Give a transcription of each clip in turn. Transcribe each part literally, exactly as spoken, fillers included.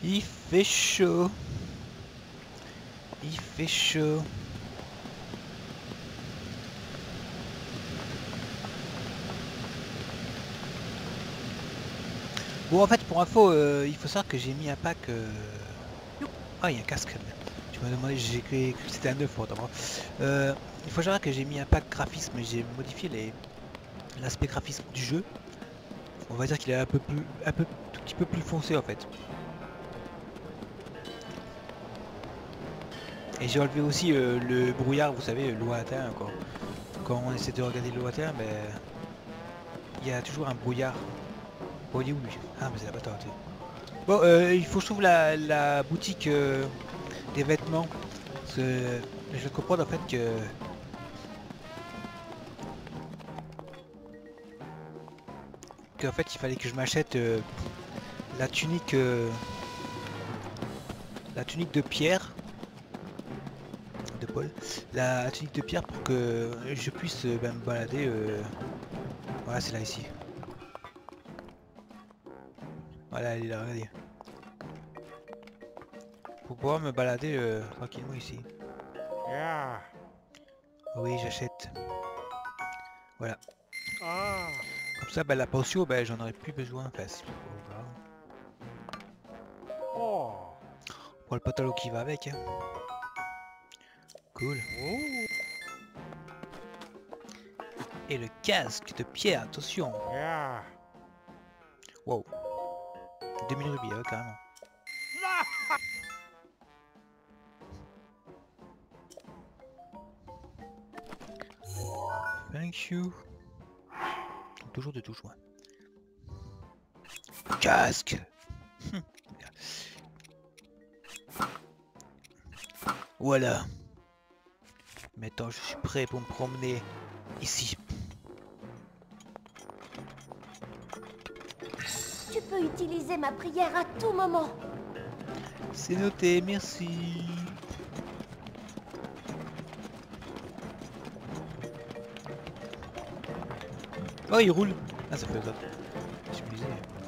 Il fait chaud. Il fait chaud. Bon, en fait, pour info, euh, il faut savoir que j'ai mis un pack... Euh... Ah, il y a un casque. Tu m'as demandé, j'ai cru que c'était un neuf pour d'abord. Euh, il faut savoir que j'ai mis un pack graphisme, j'ai modifié les l'aspect graphisme du jeu. On va dire qu'il est un peu plus, un peu, tout petit peu plus foncé en fait. Et j'ai enlevé aussi euh, le brouillard, vous savez, lointain quoi. Quand on essaie de regarder le lointain, ben il y a toujours un brouillard. Oh, il est où lui? Ah, mais c'est la bâtard. Bon, euh, il faut que je trouve la, la boutique euh, des vêtements. Parce que je viens de comprendre en fait que qu'en fait il fallait que je m'achète euh, la tunique euh, la tunique de pierre de Paul, la tunique de pierre pour que je puisse euh, ben, me balader. Euh... Voilà, c'est là ici. Voilà, elle est là, regardez. Pour pouvoir me balader euh, tranquillement ici. Yeah. Oui, j'achète. Voilà. Ah. Comme ça, ben, la potion, ben, j'en aurais plus besoin. Enfin, si, Oh. pour le pantalon qui va avec. Hein. Cool. Ooh. Et le casque de pierre, attention. Yeah. Wow. deux mille rubis, ouais, carrément. Thank you. Toujours de tout joint. Casque. Voilà. Maintenant, je suis prêt pour me promener ici. Tu peux utiliser ma prière à tout moment. C'est noté, merci. Oh, il roule. Ah, ça fait ça. Je me disais.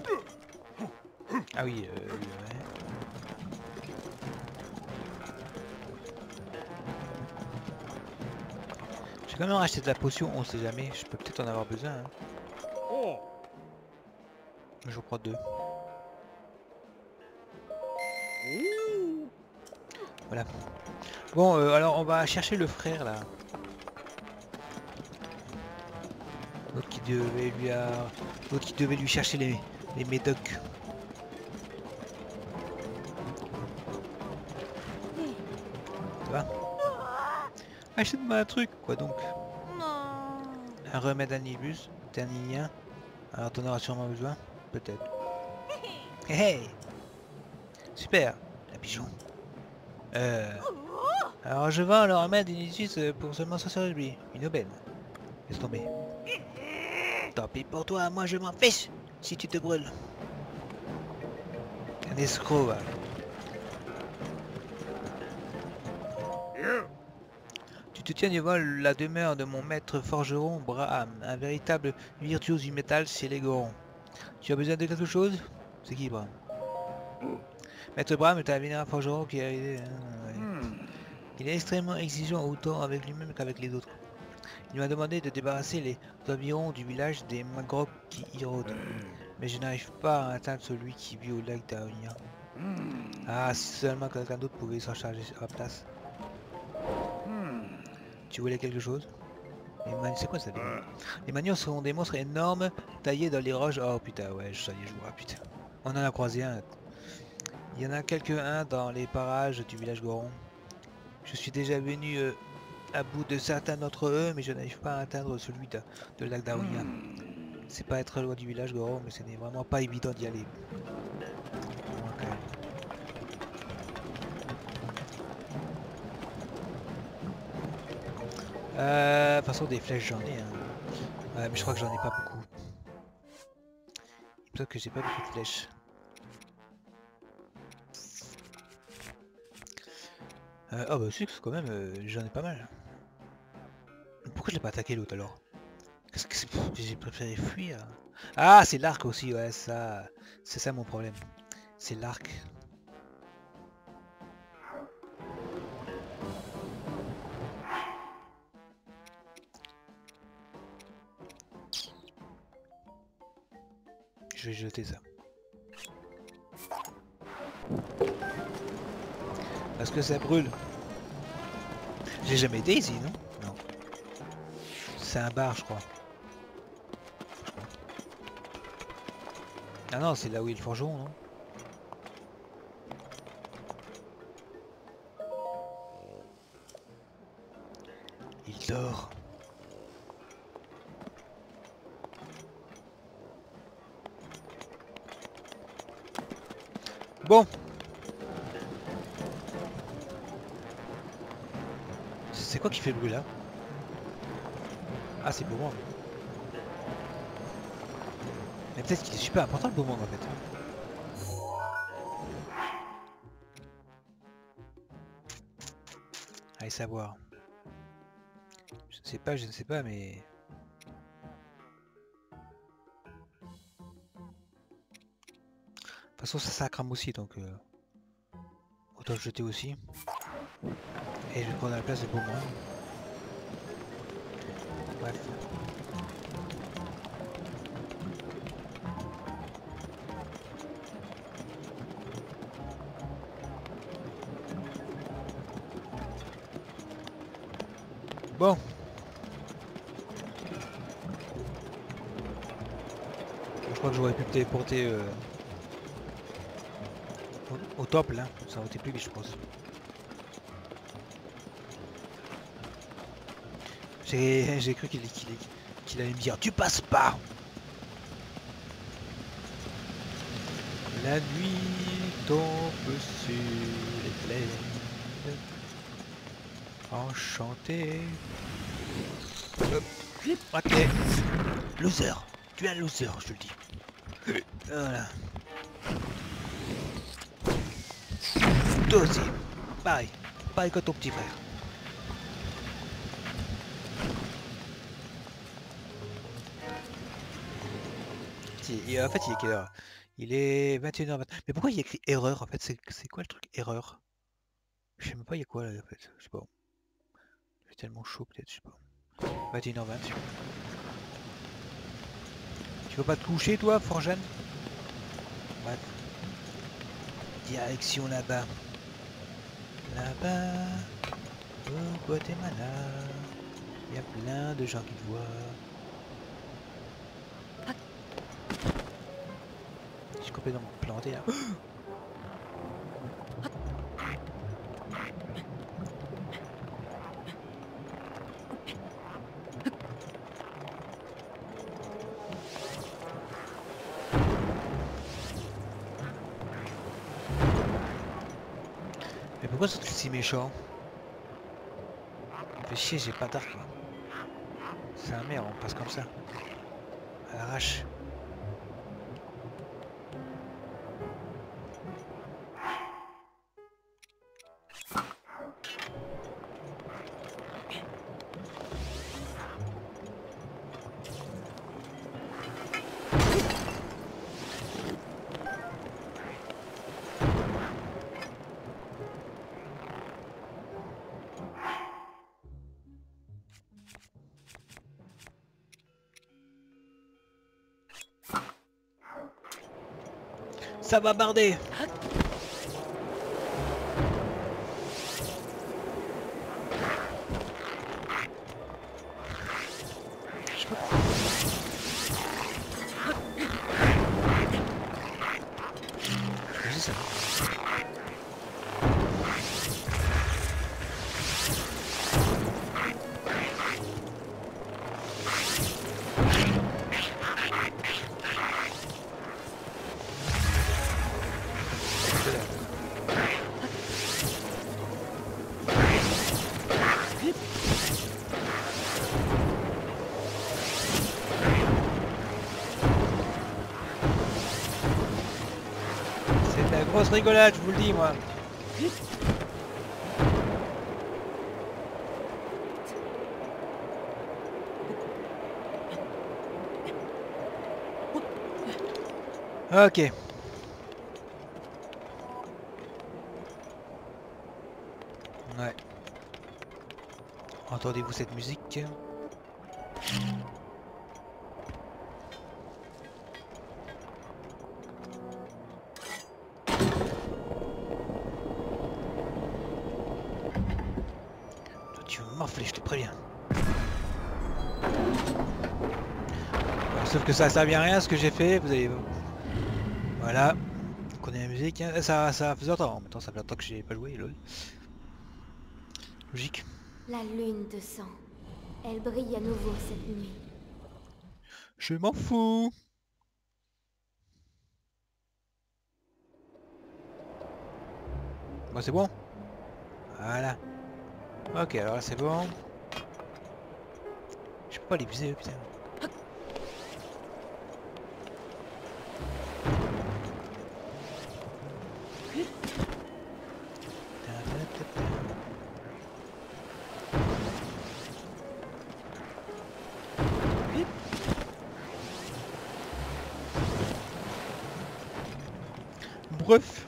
Ah oui, euh, ouais. J'ai quand même racheté de la potion, on sait jamais. Je peux peut-être en avoir besoin. Hein. Oh. Je prends deux. Ooh. Voilà. Bon, euh, alors on va chercher le frère là. L'autre qui devait lui a... L'autre qui devait lui chercher les, les médocs. Ça va? Achète-moi un truc, quoi donc? Un remède annibus, dernier. Alors t'en auras sûrement besoin? Peut-être. Hey, hey. Super, la pigeon. Euh... Alors je vends le remède initius pour seulement soixante rubis. Une aubaine. Laisse tomber. Tant pis pour toi, moi je m'en fiche si tu te brûles. Un escroc, va. Yeah. Tu te tiens devant la demeure de mon maître forgeron Braham, un véritable virtuose du métal chez les Gorons. Tu as besoin de quelque chose? C'est qui Braham? Maître Braham est un vénérable forgeron qui a aidé... Hmm. Il est extrêmement exigeant autant avec lui-même qu'avec les autres. Il m'a demandé de débarrasser les environs du village des Magroks qui y rôdent. Mais je n'arrive pas à atteindre celui qui vit au lac d'Aonia. Hmm. Ah, si seulement quelqu'un d'autre pouvait s'en charger à la place. Hmm. Tu voulais quelque chose? Les man... C'est quoi ça? Uh. Les manions seront des monstres énormes taillés dans les roches. Oh putain, ouais, ça y est, je vois, putain. On en a croisé un. Il y en a quelques-uns dans les parages du village Goron. Je suis déjà venu euh, à bout de certains d'entre eux, mais je n'arrive pas à atteindre celui de, de lac d'Aonia. Hmm. C'est pas être loin du village Goron, mais ce n'est vraiment pas évident d'y aller. Okay. Euh, de toute façon, des flèches j'en ai. Hein. Ouais, mais je crois que j'en ai pas beaucoup. Il me semble que j'ai pas beaucoup de flèches. Euh, oh bah si, quand même, euh, j'en ai pas mal. Pourquoi je l'ai pas attaqué l'autre alors? Qu'est-ce que c'est? J'ai préféré fuir. Ah, c'est l'arc aussi, ouais, ça. C'est ça mon problème. C'est l'arc. Je vais jeter ça. Parce que ça brûle. J'ai jamais été ici, non? Non. C'est un bar, je crois. Ah non, c'est là où il y a le forgeron, non? Il dort. Bon. C'est quoi qui fait le bruit là? Ah, c'est Boomerang. Mais peut-être qu'il est super important le Boomerang en fait. Allez savoir. Je ne sais pas, je ne sais pas, mais... De toute façon ça, ça crame aussi, donc... Euh... Autant le jeter aussi. Et je vais prendre la place de Boomerang. Bref. Bon. Je crois que j'aurais pu me téléporter euh, au, au top là, ça aurait été plus vite je pense. J'ai j'ai cru qu'il qu'il qu'il allait me dire tu passes pas. La nuit tombe sur les plaines enchantées. Ok. Loser. Tu es un loser, je te le dis. Voilà. Toi aussi. Pareil. Pareil que ton petit frère. Et en fait, il est quelle heure? Il est vingt et une heures vingt. Mais pourquoi il y a écrit erreur en fait? C'est quoi le truc erreur? Je sais même pas il y a quoi là en fait. Je sais pas. C'est tellement chaud peut-être, je sais pas. vingt et une heures vingt. Tu veux pas te coucher toi, Forjane? Bref. Direction là-bas. Là-bas, au Guatemala, il y a plein de gens qui te voient. Je suis complètement planté là. Mais pourquoi sont-ils si méchants? Ça me fait chier, j'ai pas d'arc. C'est un merde, on passe comme ça. À l'arrache. Ça va barder. Je sais ça. Grosse rigolade, je vous le dis moi. Ok. Ouais. Entendez-vous cette musique? morfler, je te préviens. Bon, sauf que ça servait à rien ce que j'ai fait, vous allez... Voilà. On connaît la musique, hein. ça, ça faisait longtemps, en même temps ça fait longtemps que j'ai pas joué, lol. Logique. La lune de sang. Elle brille à nouveau cette nuit. Je m'en fous. Bon, c'est bon. Voilà. Ok, alors là c'est bon. Je peux pas les viser, putain. Bref.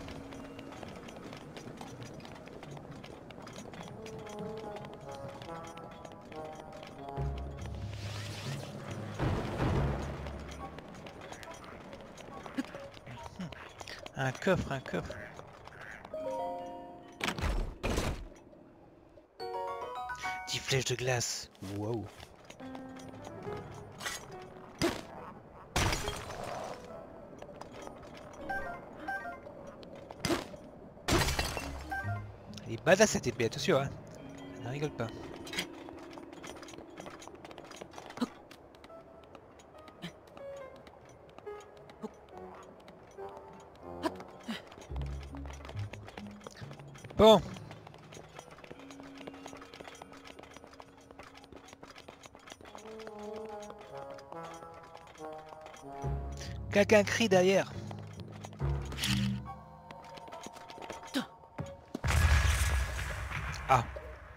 Un coffre, un coffre. dix flèches de glace. Wow. Elle est badass cette épée, attention hein. Ne rigole pas. Bon. Quelqu'un crie derrière. Ah.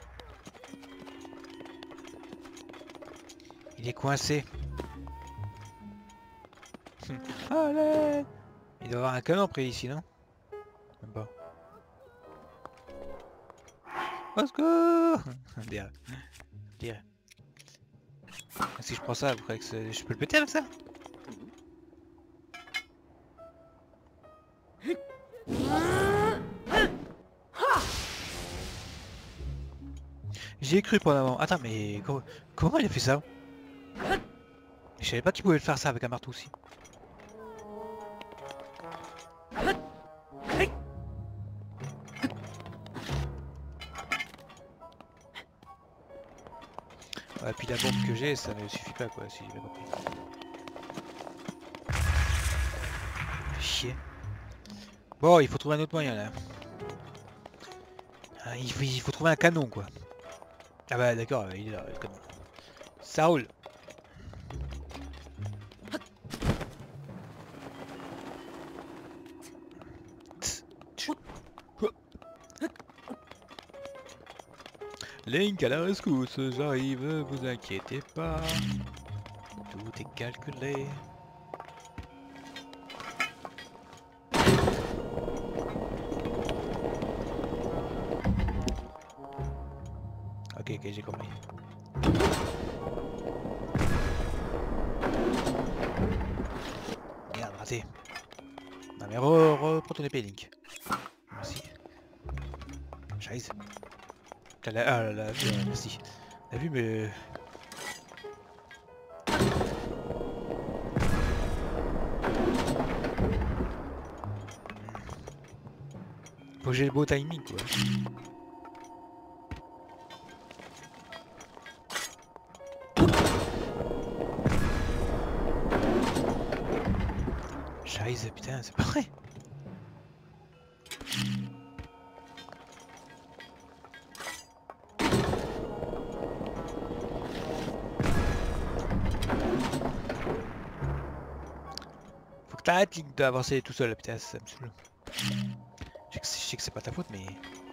Il est coincé. Allez. Il doit y avoir un canon près ici, non? Même pas. Au secours. Dire. Dire. Si je prends ça, vous croyez que je peux le péter avec ça? J'y ai cru pour l'avant. Attends, mais comment, comment il a fait ça? Je savais pas qu'il pouvait faire ça avec un marteau aussi. Ouais, puis la bombe que j'ai, ça ne suffit pas quoi, si j'ai bien compris. Chier. Bon, il faut trouver un autre moyen là. Ah, il, faut, il faut trouver un canon quoi. Ah bah d'accord, il est là le canon. Ça roule. Link à la rescousse, j'arrive, vous inquiétez pas. Tout est calculé. Ok, ok, j'ai compris. Merde, raté. Non mais re, reprends ton épée, Link. Merci. Scheiße. T'as la... Ah là là, merci. T'as vu mais... Faut que j'ai le beau timing quoi. Scheiße, putain, c'est pas vrai. Faut que t'arrêtes Link d'avancer tout seul, putain, ça me saoule. Je sais que c'est- je sais que c'est pas ta faute, mais...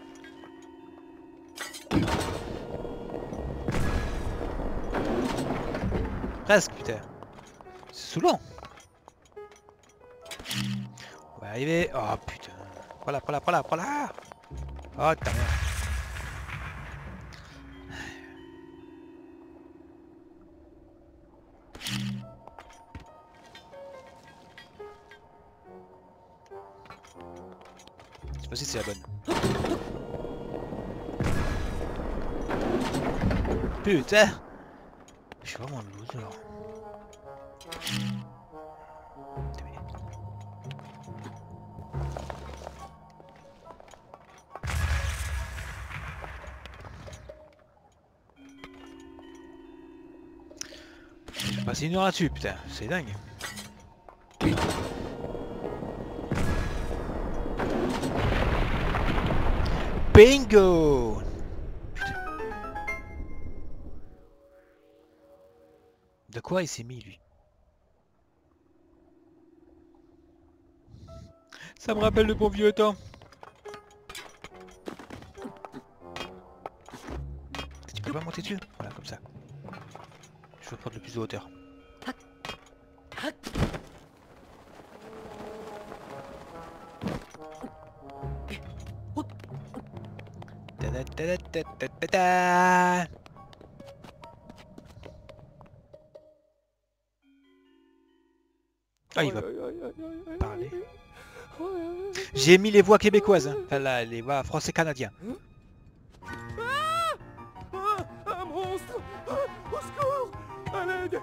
Presque, putain. C'est saoulant. On va arriver. Oh putain. Prends-la, prends-la, prends-la, prends-la. Oh ta merde. Je sais pas si c'est la bonne. Putain. Je suis vraiment un loser. J'ai passé une heure là-dessus, putain, c'est dingue. Bingo! Putain. De quoi il s'est mis, lui? Ça me rappelle le bon vieux temps. Tu peux pas monter dessus? Voilà, comme ça. Je veux prendre le plus de hauteur. Ta ta ta ta ta ta. Ah, il va parler. J'ai mis les voix québécoises, hein. Enfin là, les voix français-canadiens. Un monstre! Au secours! À l'aide!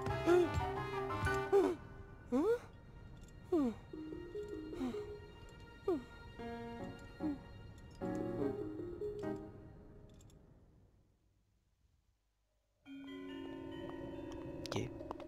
Ok.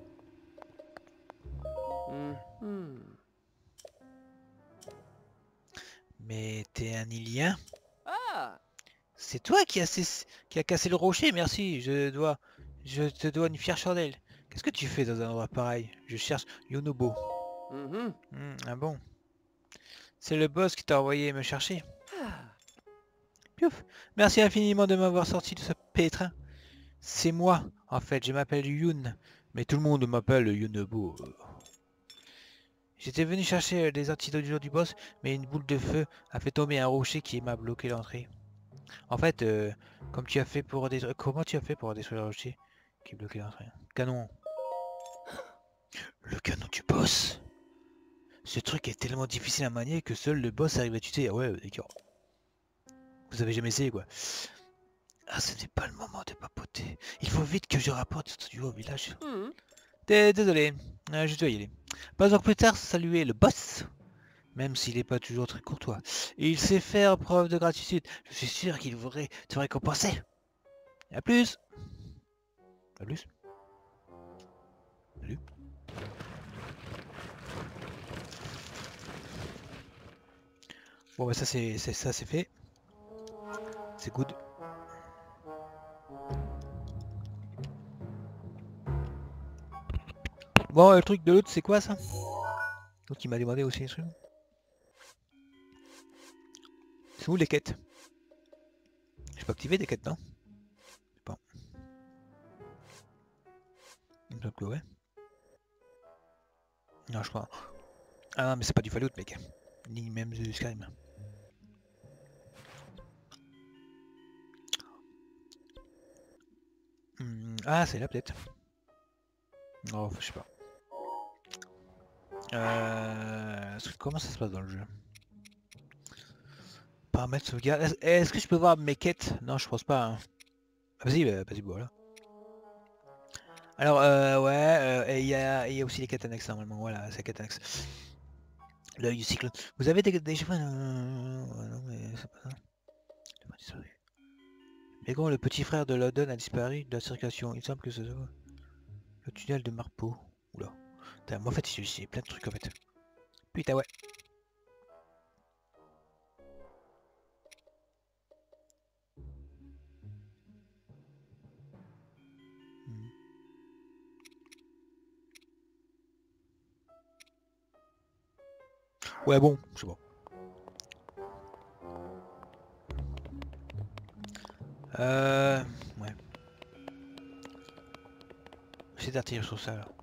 Mais t'es un Ilien? Ah! C'est toi qui a, cess- qui a cassé le rocher, merci, je dois... Je te dois une fière chandelle. Qu'est-ce que tu fais dans un endroit pareil? Je cherche Yonobo. Mhm. Hmm, ah bon? C'est le boss qui t'a envoyé me chercher. Piouf. Merci infiniment de m'avoir sorti de ce pétrin. C'est moi, en fait, je m'appelle Youn. Mais tout le monde m'appelle Yonobo. J'étais venu chercher des antidotes du jour du boss, mais une boule de feu a fait tomber un rocher qui m'a bloqué l'entrée. En fait, euh, comme tu as fait pour détruire... Comment tu as fait pour détruire le rocher qui bloquait l'entrée? Canon. Le canon du boss. Ce truc est tellement difficile à manier que seul le boss arrive à tuer. Ah ouais, d'accord. Vous avez jamais essayé quoi. Ah, ce n'est pas le moment de papoter. Il faut vite que je rapporte ce studio au village. Mhm. Dé- Désolé, euh, je dois y aller. Pas encore plus tard, saluer le boss. Même s'il n'est pas toujours très courtois. Il sait faire preuve de gratitude. Je suis sûr qu'il voudrait te récompenser. A plus. A plus. Salut. Bon bah ça c'est ça c'est fait. C'est good. Bon le truc de l'autre c'est quoi ça? L'autre qui m'a demandé aussi les trucs. C'est où les quêtes? Je peux activer des quêtes non? Je sais pas. Il me semble que ouais. Non je crois. Ah non mais c'est pas du Fallout mec. Ni même du Skyrim. Hmm, ah c'est là peut-être. Oh je sais pas. Euh... Comment ça se passe dans le jeu? Paramètres sauvegarde. Est-ce est-ce que je peux voir mes quêtes? Non je pense pas. Hein. Ah, vas-y, bah, vas-y voilà. Alors euh, ouais, euh, et il y, a, il y a aussi les quêtes annexes normalement. Voilà, c'est les quêtes annexes. L'œil du cyclone. Vous avez des, des cheveux? Non mais c'est pas ça. C'est pas disparu. Mais bon, le petit frère de Loudon a disparu de la circulation. Il semble que ce soit le tunnel de Marpeau. Oula. Putain, moi en fait j'ai plein de trucs en fait. Putain ouais. Hmm. Ouais bon, c'est bon. Euh... Ouais. J'essaie d'atterrir sur ça là.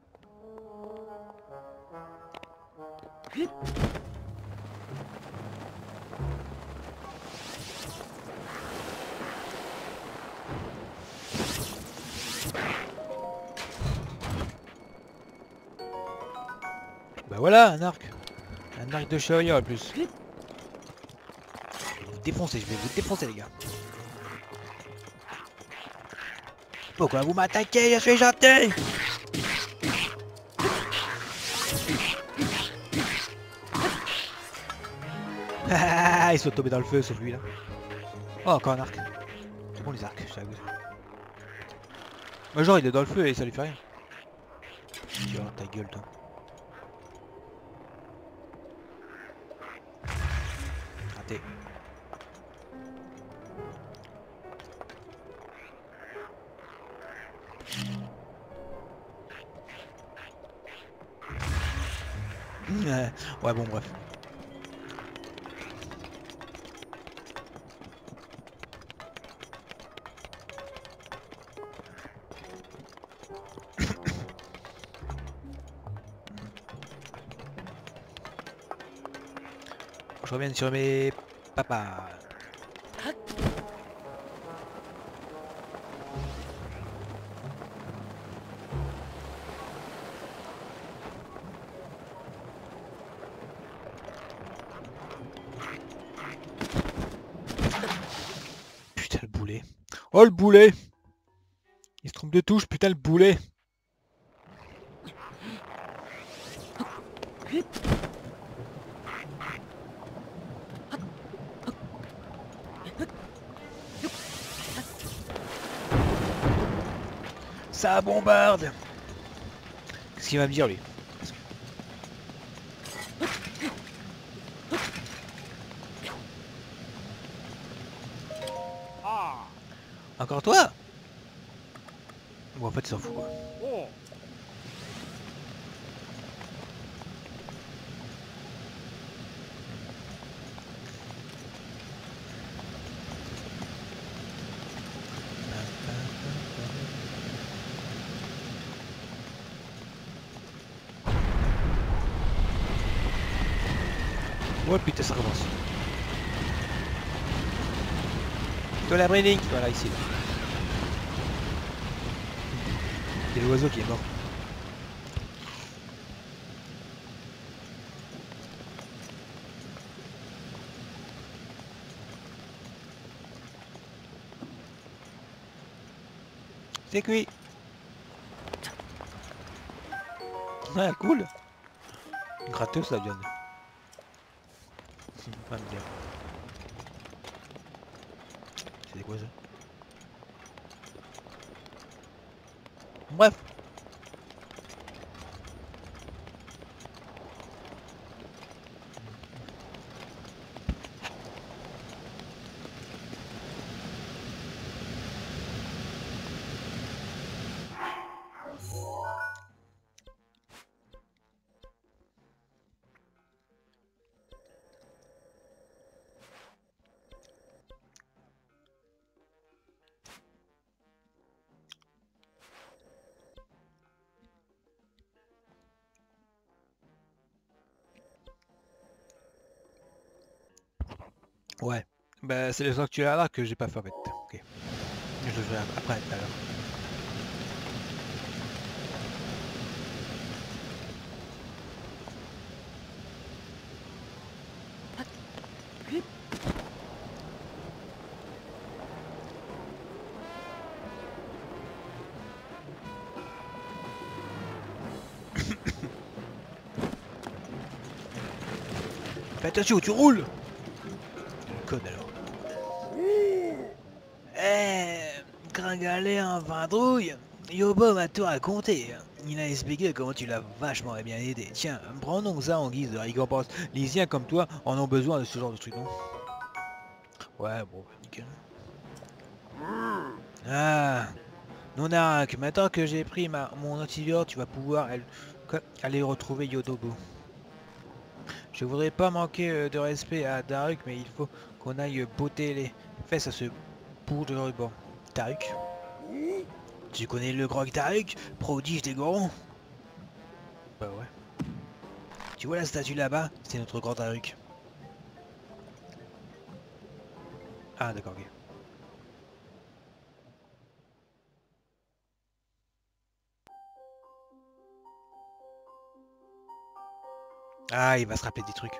Bah voilà, un arc. Un arc de chariot en plus. Je vais vous défoncer, je vais vous défoncer les gars. Pourquoi vous m'attaquez? Je suis gentil. Ah, ils sont tombés dans le feu sauf lui là. Oh, encore un arc. C'est bon les arcs, je t'avoue. Mais genre il est dans le feu et ça lui fait rien. Tu vois, ta gueule toi. Raté. Ouais bon bref. Je reviens sur mes papas. Putain le boulet. Oh le boulet. Il se trompe de touche, putain le boulet. Ça bombarde. Qu'est-ce qu'il va me dire lui? Ah. Encore toi? Bon en fait il s'en fout quoi. Oh. Oh putain ça recommence. Toi la braining, voilà ici. Il y a l'oiseau qui est mort. C'est cuit. Ah cool. Gratteuse la viande. Pas me dire. C'est quoi ça? Bref. Ouais. Bah c'est les actuels là que j'ai pas fait en fait. Ok. Je le ferai après tout à l'heure. Fais attention, tu roules. Code alors. Eh, gringalet en vadrouille. Yobo m'a tout raconté. Il a expliqué comment tu l'as vachement bien aidé. Tiens, prenons ça en guise de récompense. Les Isiens comme toi en ont besoin de ce genre de truc, non? Ouais, bon, nickel. Ah, Nonak, maintenant que j'ai pris ma, mon antidote, tu vas pouvoir elle, aller retrouver Yodobo. Je voudrais pas manquer euh, de respect à Daruk, mais il faut qu'on aille botter les fesses à ce bout de ruban. Daruk? Tu connais le grog Daruk, prodige des gorons? Bah ouais. Tu vois la statue là-bas? C'est notre grand Daruk. Ah d'accord, ok. Ah, il va se rappeler des trucs.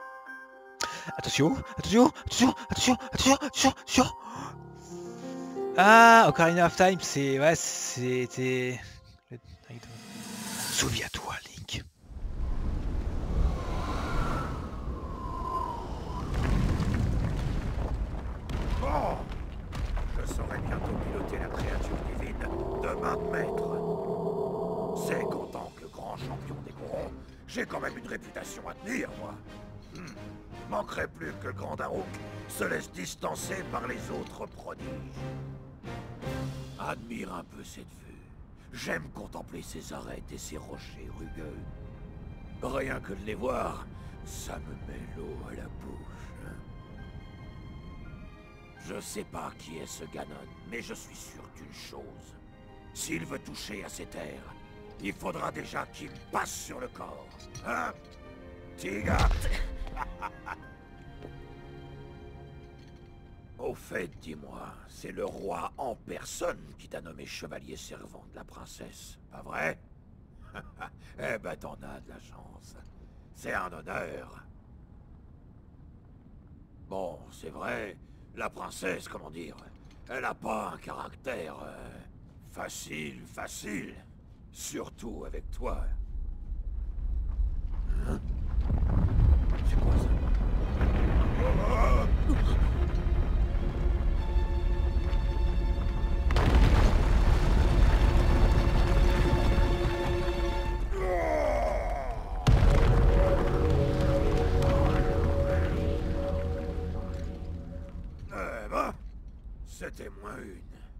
Attention, attention, attention, attention, attention, attention, attention. Ah, Ocarina of Time, c'est... Ouais, c'était... Souviens-toi, Link. Bon, je saurai bientôt piloter la créature divine de main de maître. C'est qu'en tant que grand champion des Gorons, j'ai quand même une réputation à tenir, moi. Hmm. Manquerait plus que le grand Daruk se laisse distancer par les autres prodiges. Admire un peu cette vue. J'aime contempler ces arêtes et ces rochers rugueux. Rien que de les voir, ça me met l'eau à la bouche. Je sais pas qui est ce Ganon, mais je suis sûr d'une chose. S'il veut toucher à ces terres, il faudra déjà qu'il me passe sur le corps. Hein, Tiga? Au fait, dis-moi, c'est le roi en personne qui t'a nommé chevalier servant de la princesse, pas vrai? Eh ben, t'en as de la chance. C'est un honneur. Bon, c'est vrai, la princesse, comment dire, elle a pas un caractère euh, facile, facile. Surtout avec toi. Hein? C'est quoi ça? Eh ben, c'était moins une.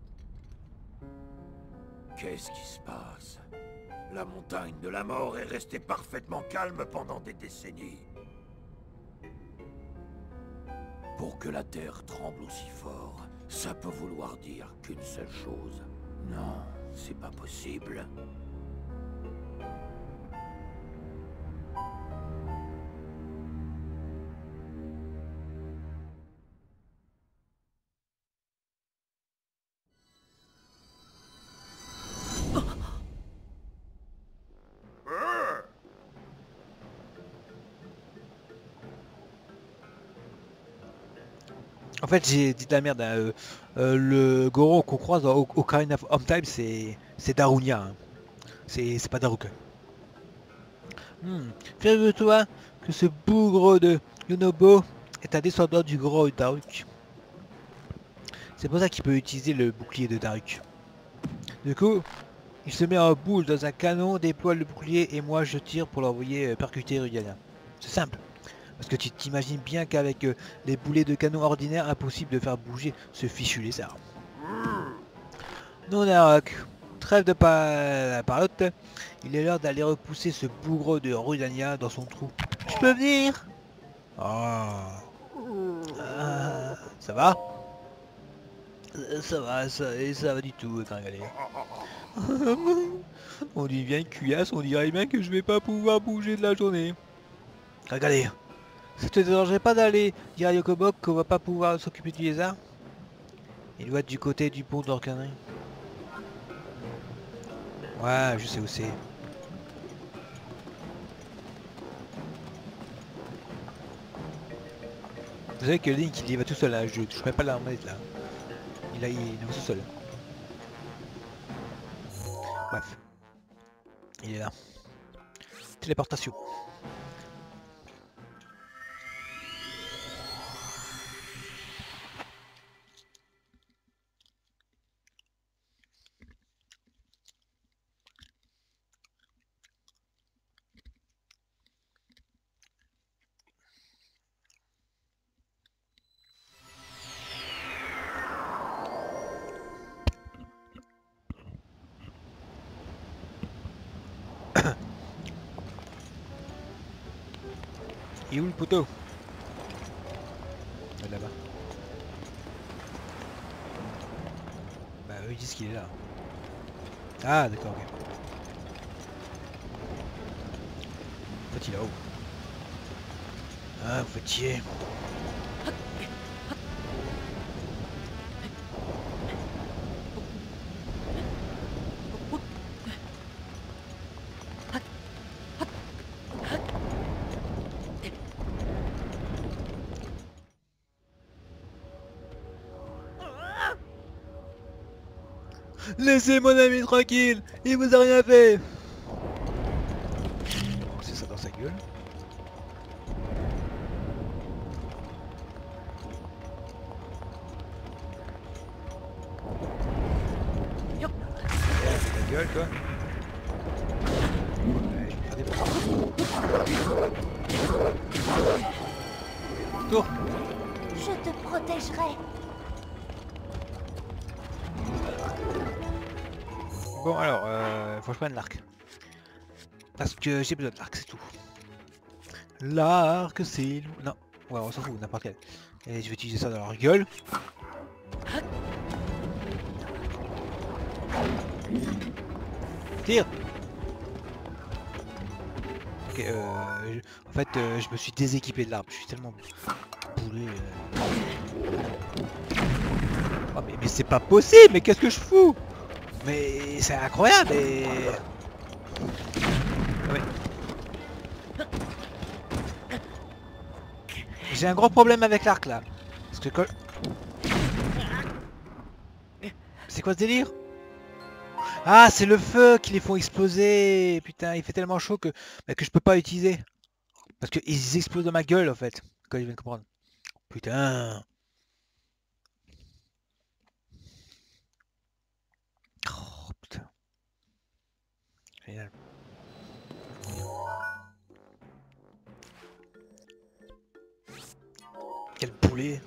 Qu'est-ce qui se passe? La montagne de la mort est restée parfaitement calme pendant des décennies. Pour que la terre tremble aussi fort, ça peut vouloir dire qu'une seule chose. Non, c'est pas possible. En fait, j'ai dit de la merde. Hein, euh, euh, le Goro qu'on croise dans O- Ocarina of Time, c'est c'est Darunia. Hein. C'est c'est pas Daruk. Hmm. Figure-toi que ce bougre de Yonobo est un descendant du gros Daruk. C'est pour ça qu'il peut utiliser le bouclier de Daruk. Du coup, il se met en boule dans un canon, déploie le bouclier et moi je tire pour l'envoyer euh, percuter Rudiana. C'est simple. Parce que tu t'imagines bien qu'avec euh, les boulets de canon ordinaires, impossible de faire bouger ce fichu lézard. Non, Narok, trêve de pa parlotte, il est l'heure d'aller repousser ce bougre de Rudania dans son trou. Je peux venir? Ah. Ah, ça va? Euh, Ça va, ça, et ça va du tout, Gringalet. On dit bien cuillasse, on dirait bien que je vais pas pouvoir bouger de la journée. Gringalet. Ça te dérangerait pas d'aller dire à Yokobok qu'on va pas pouvoir s'occuper du lézard? Il doit être du côté du pont d'Orcanerie. Ouais, je sais où c'est. Vous savez que Link il y va tout seul là, je ne toucherai pas la manette là. Il, a, il est tout seul. Bref. Il est là. Téléportation. Il est où le poteau? Là-bas. Bah eux ils disent qu'il est là. Ah d'accord, ok. En fait il est là-haut. Ah vous faites chier. Laissez mon ami tranquille. Il vous a rien fait. C'est ça dans sa gueule. Ta gueule toi. Ouais, je vais faire des pas. Tour. Je te protégerai. Bon alors, euh, faut que je prenne l'arc. Parce que j'ai besoin de l'arc, c'est tout. L'arc c'est... lou- Non, ouais on s'en fout, n'importe quel. Et je vais utiliser ça dans leur gueule. Tire. Ok, euh, je- en fait euh, je me suis déséquipé de l'arbre, je suis tellement boulé. euh. Oh, mais, mais c'est pas possible, mais qu'est-ce que je fous? Mais c'est incroyable et... Ouais. J'ai un gros problème avec l'arc là. Parce que quand... C'est quoi ce délire? Ah, c'est le feu qui les font exploser. Putain, il fait tellement chaud que, bah, que je peux pas utiliser. Parce qu'ils explosent dans ma gueule en fait. Quand ils viennent comprendre. Putain. Oh putain. Génial. Quel poulet.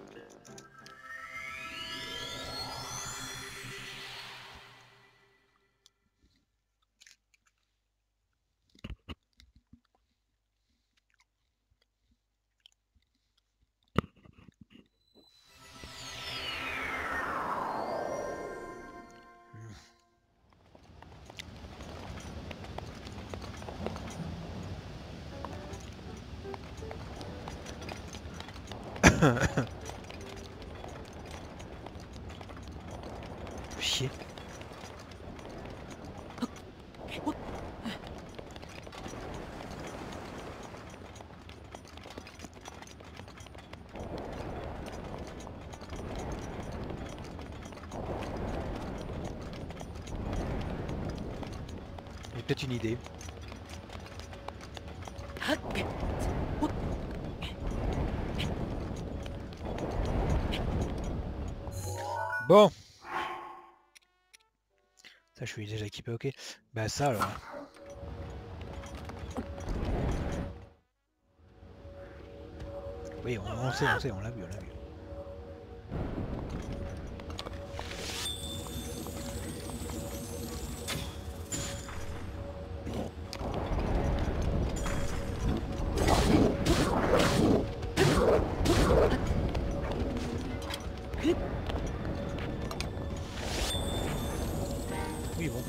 Chier. J'ai peut-être une idée. Bon. Ça, je suis déjà équipé, ok. Bah ça alors. Oui, on, on sait, on sait, on l'a vu, on l'a vu. Oui, bon.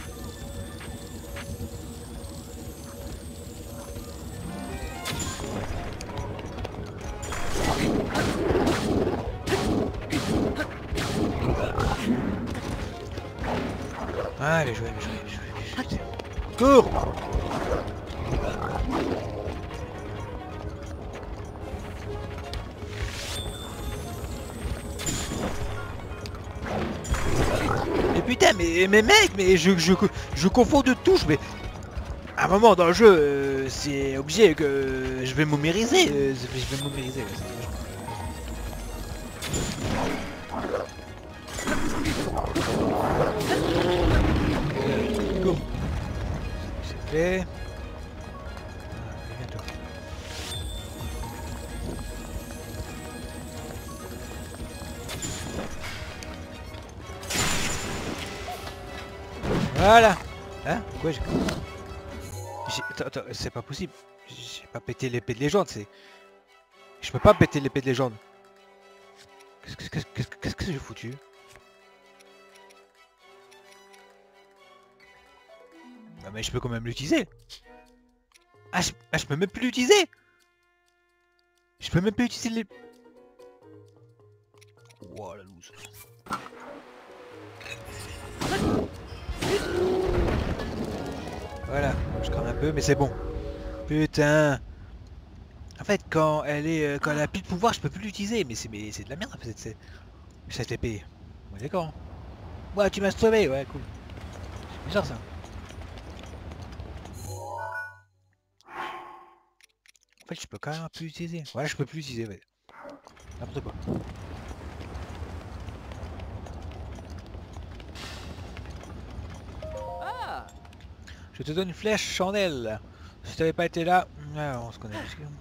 Ah, les jouets, les jouets, les jouets, les jouets. Cours! Mais putain, mais, mais mec, mais je, je, je confonds de touches, mais... À un moment dans le jeu, euh, c'est obligé que je vais moumériser, euh, je vais moumériser. Ouais, Go. C'est fait. Ah, bientôt. Voilà. Hein? Quoi j'ai... Attends, attends, c'est pas possible. J'ai pas pété l'épée de légende, c'est... Je peux pas péter l'épée de légende. Qu'est-ce que qu'est-ce que qu'est-ce que j'ai foutu? Non mais je peux quand même l'utiliser. Ah je... ah, je peux même plus l'utiliser. Je peux même plus utiliser les... Wow, la loose. Voilà, je crame un peu, mais c'est bon. Putain. En fait, quand elle est, quand elle a plus de pouvoir, je peux plus l'utiliser. Mais c'est, mais c'est de la merde, en fait, c'est cette épée. On est d'accord. Ouais, tu m'as sauvé, ouais, cool. C'est bizarre ça. En fait, je peux quand même plus utiliser. Ouais, je peux plus utiliser, ouais. N'importe quoi. Ah! Je te donne une flèche chandelle. Si t'avais pas été là, ouais, on se connaît. Parce que...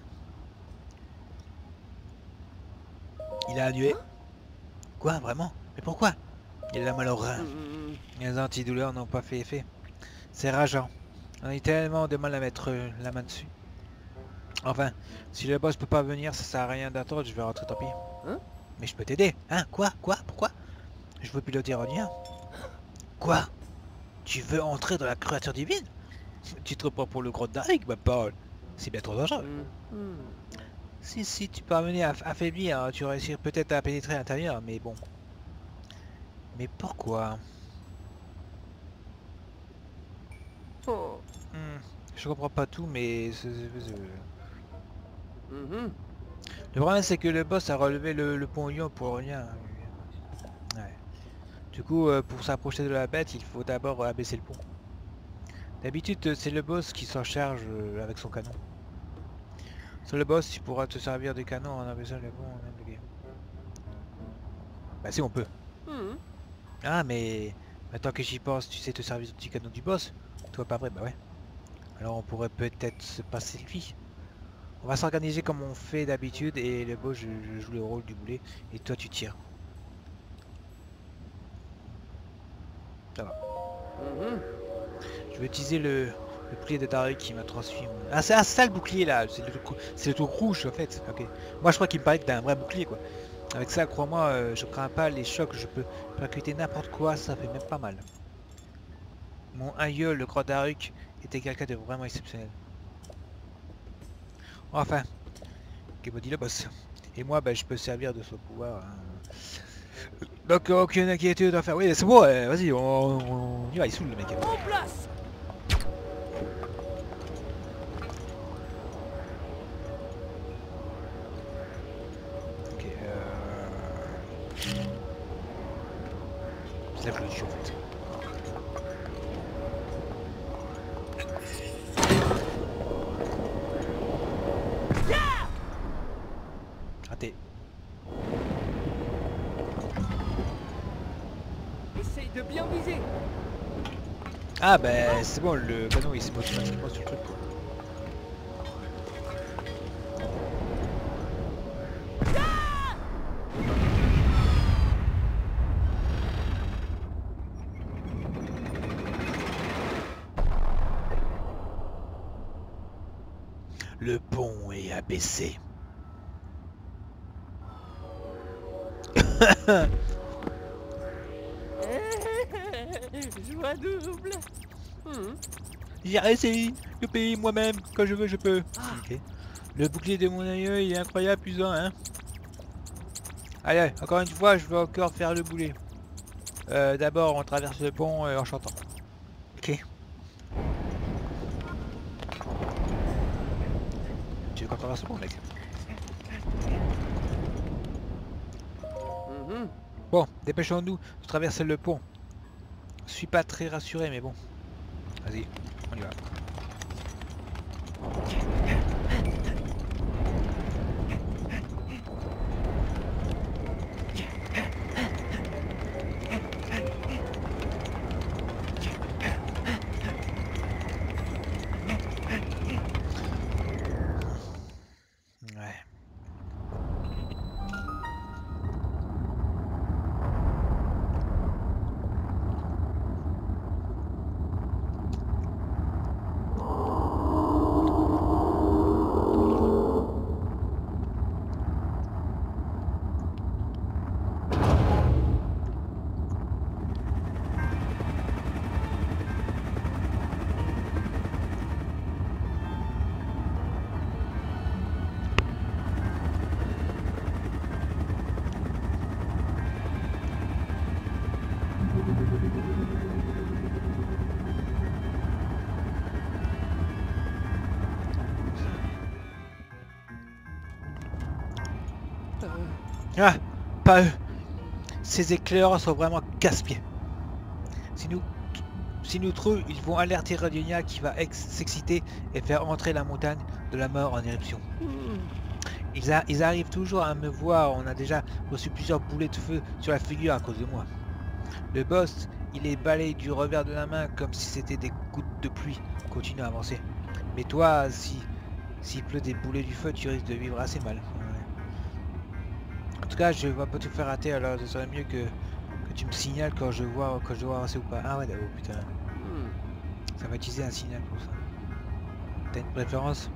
Il a annulé. Quoi, vraiment? Mais pourquoi? Il a mal au rein. Hmm. Les antidouleurs n'ont pas fait effet. C'est rageant. On a eu tellement de mal à mettre euh, la main dessus. Enfin, si le boss peut pas venir, ça sert à rien d'attendre, je vais rentrer, tant pis. Hein? Mais je peux t'aider. Hein? Quoi? Quoi? Pourquoi? Je veux piloter Ronia. Quoi? Tu veux entrer dans la créature divine? Tu te reprends pour le gros Darik, ma parole. C'est bien trop dangereux. Hmm. Hmm. Si, si tu parvenais à affaiblir, hein, tu réussirais peut-être à pénétrer à l'intérieur, mais bon. Mais pourquoi? Oh. Hmm, je comprends pas tout, mais... c'est- c'est- c'est- Mhm. Le problème, c'est que le boss a relevé le, le pont lion pour rien. Ouais. Du coup, euh, pour s'approcher de la bête, il faut d'abord abaisser le pont. D'habitude, c'est le boss qui s'en charge euh, avec son canon. Sur le boss, tu pourras te servir du canon en abaissant le pont. Ok. Bah si, on peut. Hmm. Ah, mais maintenant que j'y pense, tu sais te servir du petit canon du boss? Toi, pas vrai? Bah ouais. Alors on pourrait peut-être se passer de lui. On va s'organiser comme on fait d'habitude et le boss, je, je joue le rôle du boulet et toi, tu tires. Ça va. Mhm. Je vais utiliser le, le bouclier de Darik qui m'a transmis. mon- Ah, c'est un sale bouclier là, c'est le, c'est le truc rouge en fait. Ok. Moi je crois qu'il me paraît que t'as un vrai bouclier quoi. Avec ça, crois-moi, euh, je crains pas les chocs, je peux percuter n'importe quoi, ça fait même pas mal. Mon aïeul, le grand Darik, était quelqu'un de vraiment exceptionnel. Enfin, que me dit le boss. Et moi, bah, je peux servir de son pouvoir. hein. Donc aucune inquiétude à faire. Oui, c'est bon, euh, vas-y, on, on y va, il saoule le mec. En place! Ok, euh... c'est la clôture en fait. Raté. Essaye de bien viser. Ah bah c'est bon, le canon il s'est mis automatiquement sur le truc quoi. Le pont est abaissé. Joie double. Hmm. J'ai réussi. Youpi, moi-même, quand je veux je peux. Ah. Ok. Le bouclier de mon aïeux il est incroyable puissant hein. Allez, allez, encore une fois je vais encore faire le boulet. Euh, D'abord on traverse le pont euh, en chantant. Ok. Tu veux qu'on traverse le pont mec? Mhm. Bon, dépêchons-nous de traverser le pont. Je suis pas très rassuré mais bon. Vas-y, on y va. Ouais. Euh, Ah, pas eux. Ces éclairs sont vraiment casse-pieds. Si nous, si nous trouvent, ils vont alerter Radionia qui va s'exciter et faire entrer la montagne de la mort en éruption. Ils, a, ils arrivent toujours à me voir, on a déjà reçu plusieurs boulets de feu sur la figure à cause de moi. Le boss, il les balaye du revers de la main comme si c'était des gouttes de pluie. Continue à avancer. Mais toi, si s'il pleut des boulets du feu, tu risques de vivre assez mal. Ouais. En tout cas, je vais pas te faire rater, alors ce serait mieux que, que tu me signales quand je vois quand je dois avancer ou pas. Ah ouais, oh putain. Ça va utiliser un signal pour ça. T'as une préférence?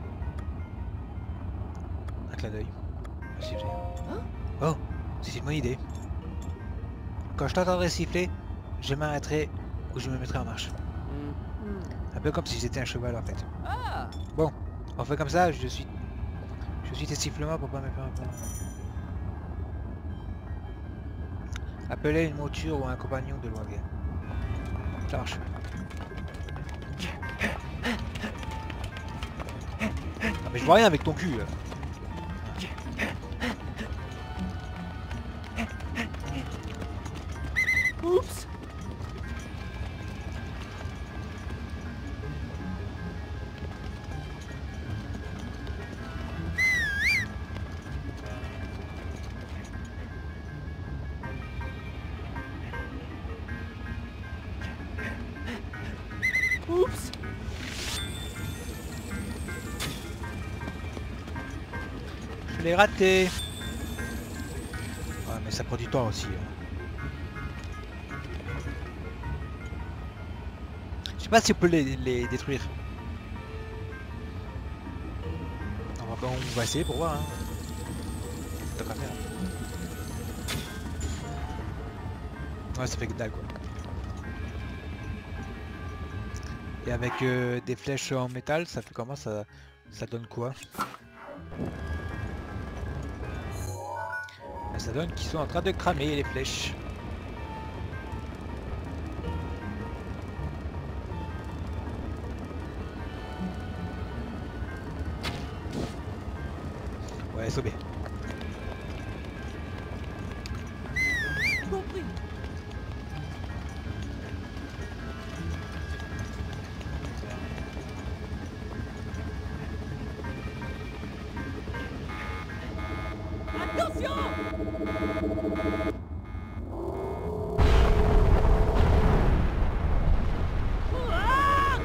Un clin d'œil. Oh, c'est une bonne idée. Quand je t'entendrai siffler, je m'arrêterai ou je me mettrai en marche. Un peu comme si j'étais un cheval en fait. Bon, on fait comme ça, je suis je suis tes sifflements pour pas me faire peur. Appeler une monture ou un compagnon de loin. Ça marche. Ah, mais je vois rien avec ton cul là. Oups. Oups. Je l'ai raté. Ouais, mais ça prend du temps aussi. Hein. Je sais pas si on peut les, les détruire. On va, on va essayer pour voir. Hein. Tant qu'à faire. Ouais, ça fait que dalle quoi. Et avec euh, des flèches en métal, ça fait comment? Ça, ça donne quoi? Ben, ça donne qu'ils sont en train de cramer les flèches. Ouais, sauvé. Compris. Attention! Ah!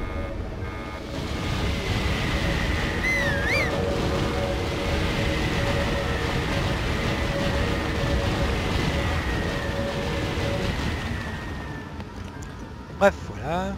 Bref, voilà.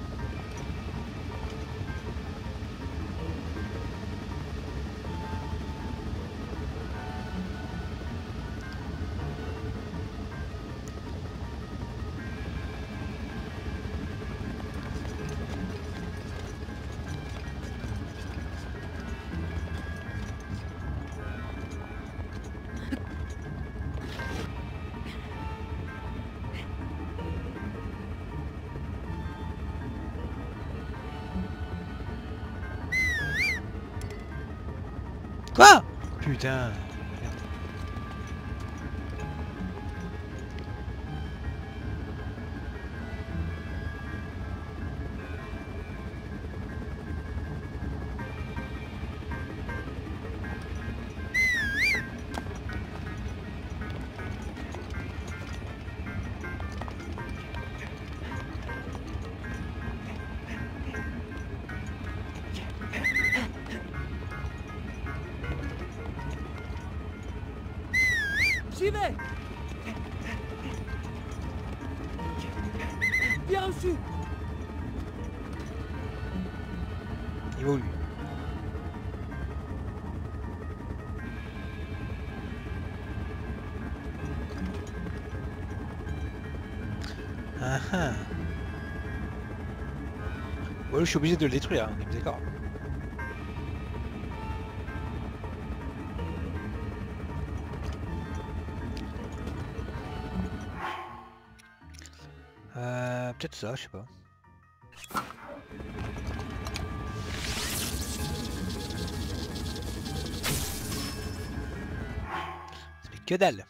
Quoi? Putain. Merde. J'y vais. Bien reçu. Il va où lui? Ah ah. Ouais, je suis obligé de le détruire, hein, on est d'accord. Euh, peut-être ça, je sais pas. Ça fait que dalle.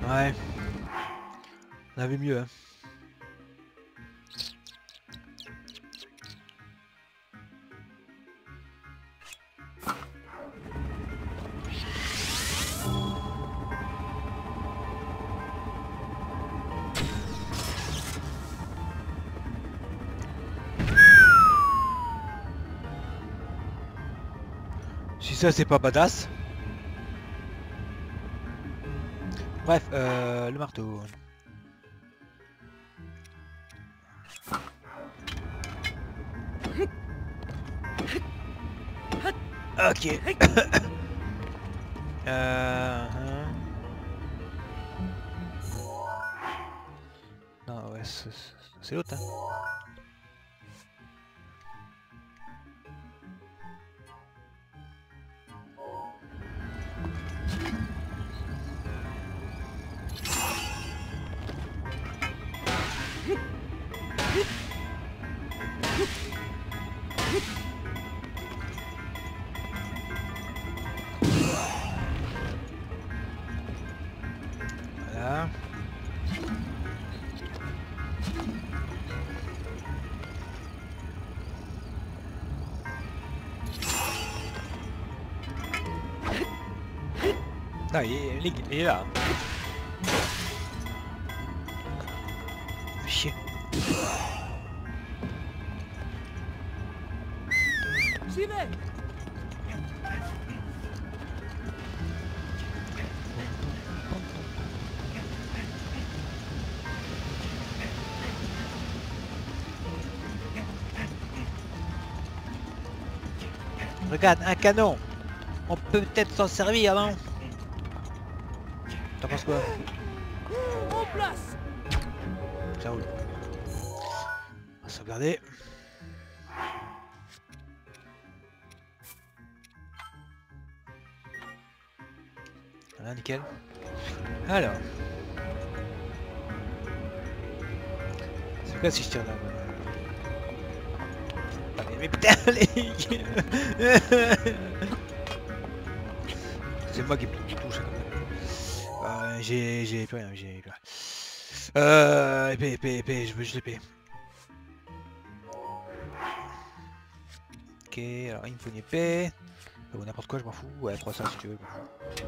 Ouais. On avait mieux, hein. Si ça c'est pas badass. Bref, euh, le marteau. Ok. euh... hein. Non, ouais, c'est c'est l'autre. Hein. Voilà. Non, il est, il est- il est là. Fais chier. J'y vais. Regarde, un canon. On peut peut-être s'en servir, non? T'en penses quoi? En place. Ça roule. On va sauvegarder. Voilà, nickel. Alors. C'est quoi si je tire là? Ah, mais, mais putain les... C'est moi qui qui touche quand même. Euh, j'ai j'ai plus rien, j'ai plus rien. Euh, épée, épée, épée, je veux juste l'épée. Ok, alors il me faut une épée. Ou n'importe quoi, je m'en fous. Ouais, prends ça si tu veux. je m'en fous.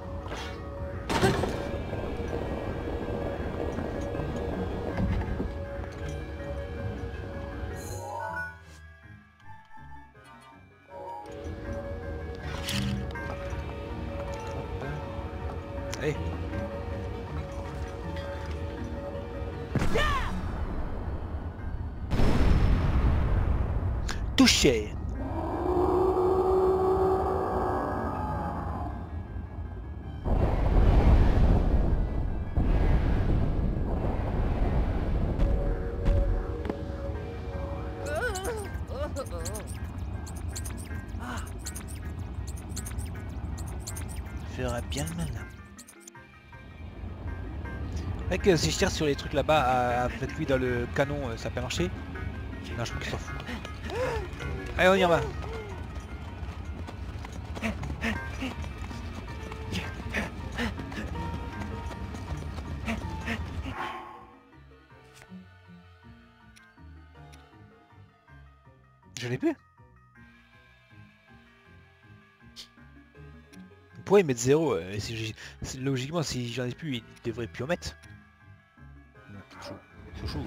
Allez. Touché. Ferait bien le malin. C'est vrai que si je tire sur les trucs là-bas, à, à faites lui dans le canon, euh, ça peut marcher. Non, je crois qu'il s'en fout. Allez, on y va. Je l'ai plus. Pourquoi ils mettent zéro euh, et si j'ai- si- logiquement, si j'en ai plus, ils devraient plus en mettre. C'est chaud. C'est chaud.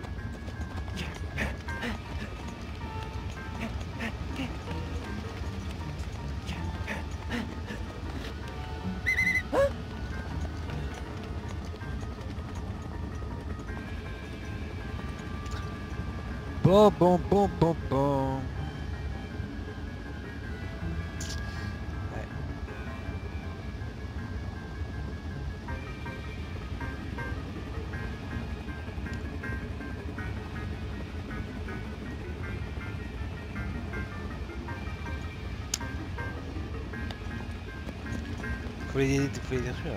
Bon, bon, bon, bon, bon. Ouais. Faut les, faut les détruire.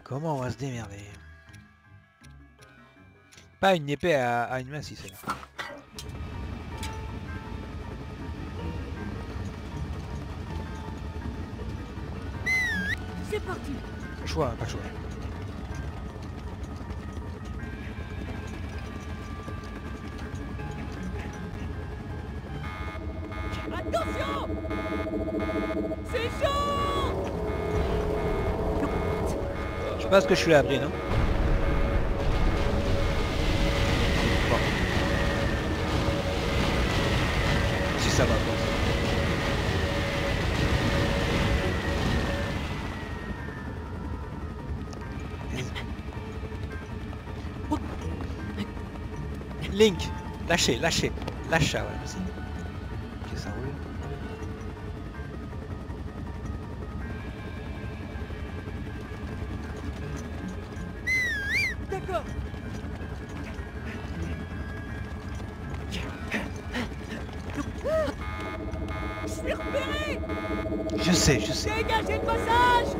Comment on va se démerder? Pas une épée à, à une main si c'est là. C'est parti. Pas le choix, pas le choix. Attention! C'est chaud! Je pense que je suis à l'abri, non? Bon. Si ça va, bon. Link, lâchez, lâchez, lâche ça, ouais, merci. Ok, ça roule. D'accord. Je suis repéré! Je sais, je sais. Dégagez le passage!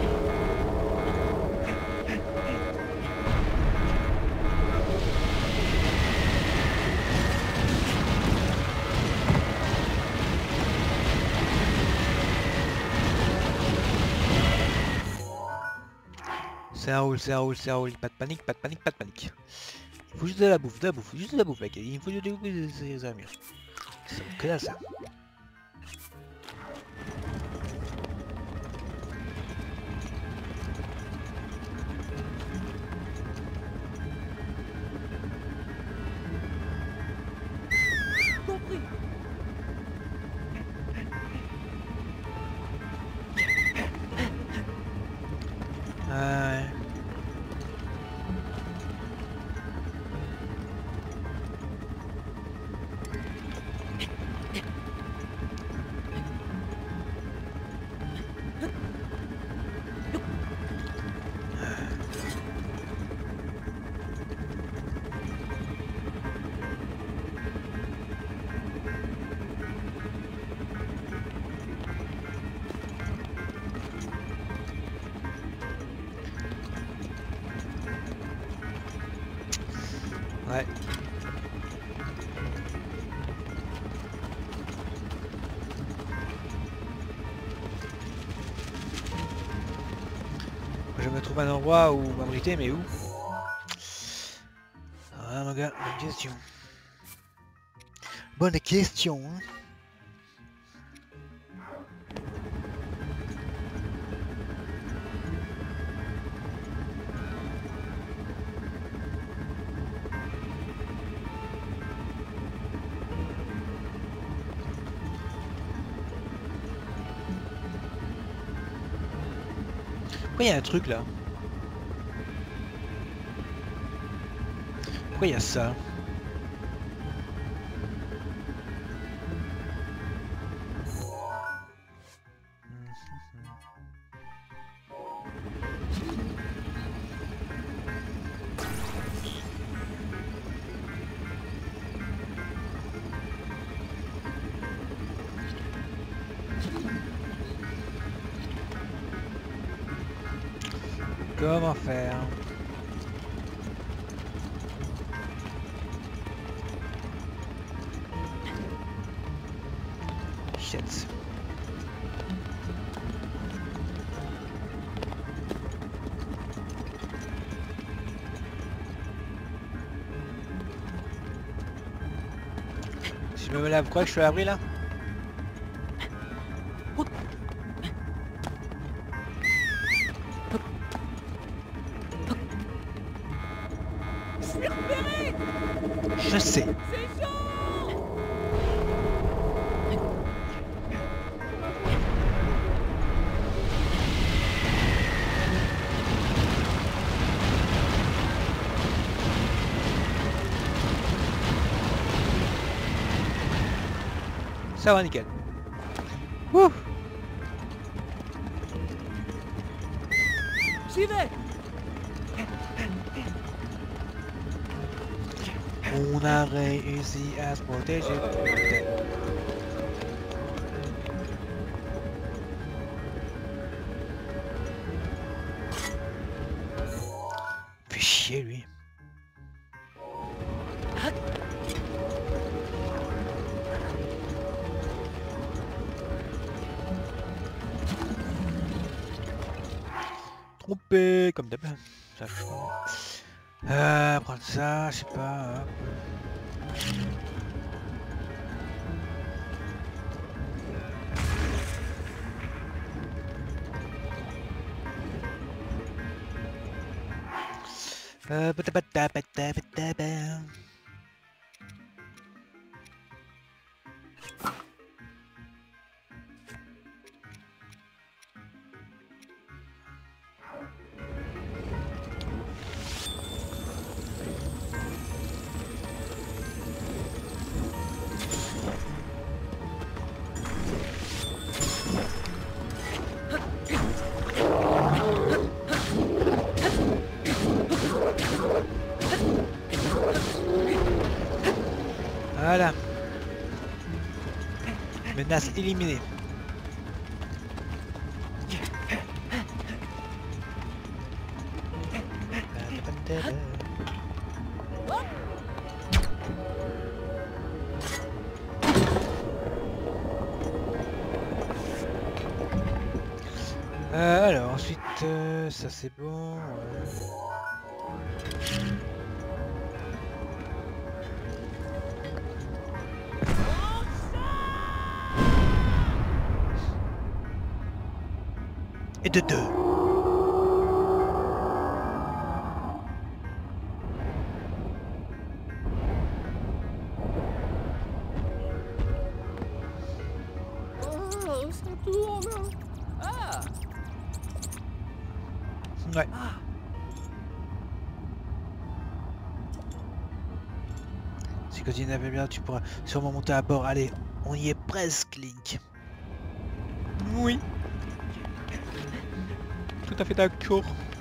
Ça roule, ça roule, ça roule. Pas de panique, pas de panique, pas de panique. Il faut juste de la bouffe, de la bouffe, juste de la bouffe, mec. Il faut de la bouffe, ça va mieux. C'est que là, ça. Compris. Ouais. Ouais. Je me trouve un endroit où m'abriter, mais où? Ah mon gars, bonne question. Bonne question, hein. Pourquoi il y a un truc là? Pourquoi il y a ça? Comment faire? Shit. Si je me mets là, vous croyez que je suis à l'abri là? Je suis repéré! Je sais. C'est chaud! Ça va nickel. Wouh! J'y vais! On a réussi à se protéger. trompé, comme d'hab. Ça change. Euh, prendre ça, je sais pas. Hein. Euh, bata, bata, bata, bata, bata. Voilà. Menace éliminée. Euh, alors ensuite, euh, ça c'est bon. Ouais. Et de deux. Oh, ça tourne. Ah. Ouais. Ah. Si Cosine avait bien, tu pourras sûrement monter à bord. Allez, on y est presque, Link. Oui. Tout à fait d'accord.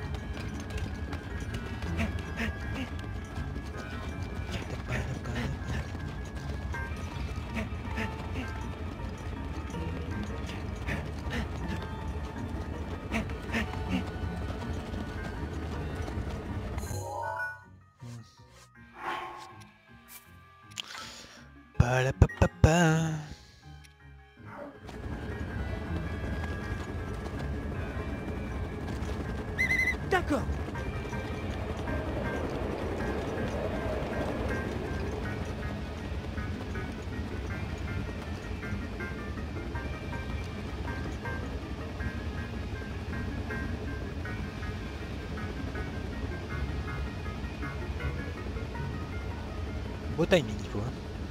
Palapapapa. D'accord. Beau timing, il faut. Hein.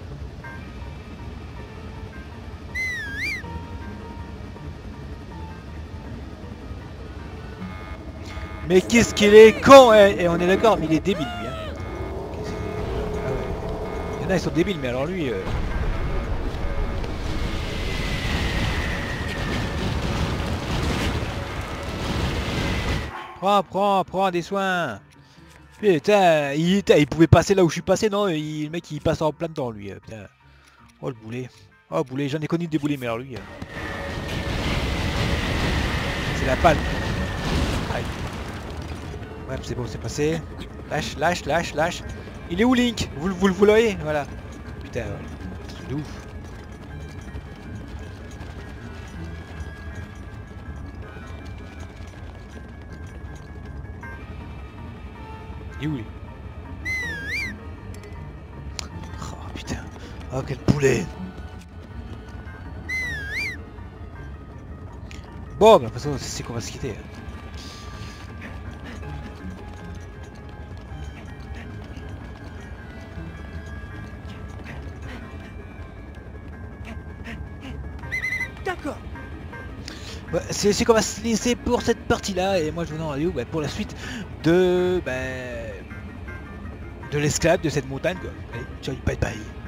Mais qu'est-ce qu'il est con, hein. Et on est d'accord, mais il est débile lui. Hein. Ah ouais. Il y en a ils sont débiles, mais alors lui... Euh... Prends, prends, prends des soins. Putain, il, il pouvait passer là où je suis passé, non, il, le mec il passe en plein dedans lui. Putain. Oh le boulet. Oh le boulet, j'en ai connu des boulets, mais alors lui... Euh... C'est la palme. Aïe. Ouais, c'est bon, c'est passé. Lâche, lâche, lâche, lâche. Il est où Link? Vous, vous, vous le voyez? Voilà. Putain, c'est de ouf. Il est où lui? Oh putain. Oh quel poulet. Bon, bah, de toute façon, c'est qu'on va se quitter. D'accord. Bah, c'est qu'on va se laisser pour cette partie-là, et moi je vous donne rendez-vous bah, pour la suite de, bah, de l'escalade de cette montagne. Quoi. Allez, ciao, bye bye.